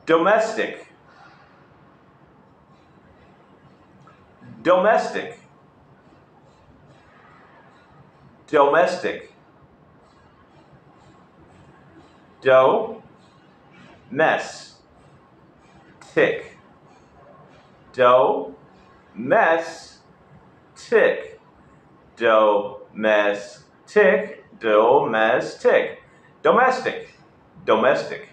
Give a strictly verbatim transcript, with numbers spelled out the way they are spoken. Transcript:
domestic, domestic, domestic, do, mess, tick, do, mess, tick, do, mess, tick, domestic, domestic, domestic,